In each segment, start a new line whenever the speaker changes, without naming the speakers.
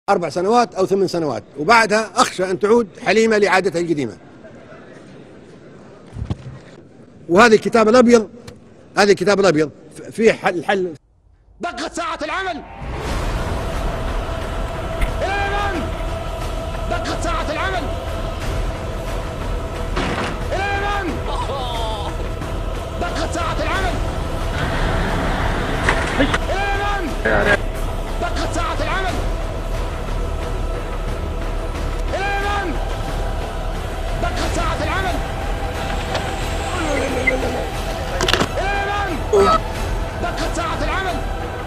4 سنوات أو 8 سنوات، وبعدها أخشى أن تعود حليمة لعادتها القديمة. وهذه الكتاب الأبيض، هذه الكتاب الأبيض فيه الحل.
دقت ساعة العمل. إلى من؟ دقت ساعة العمل. إلى من؟ دقت ساعة العمل. إلى من؟ دقت ساعة العمل. إلى من؟ دقت ساعة العمل. إلى من؟ دقت ساعة العمل.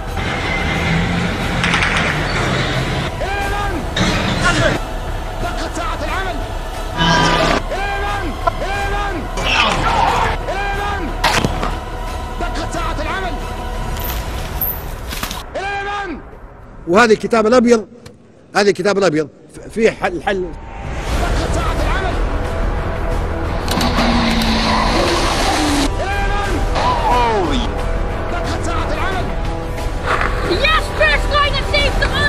إلى من؟ دقت ساعة العمل. إلى من؟ إلى من؟ إلى من؟ دقت ساعة العمل. إلى من؟
وهذه الكتاب الأبيض، هذه الكتاب الأبيض فيه الحل.
دقت ساعة العمل. إلى من؟ دقت ساعة العمل.
Yes, first line and save the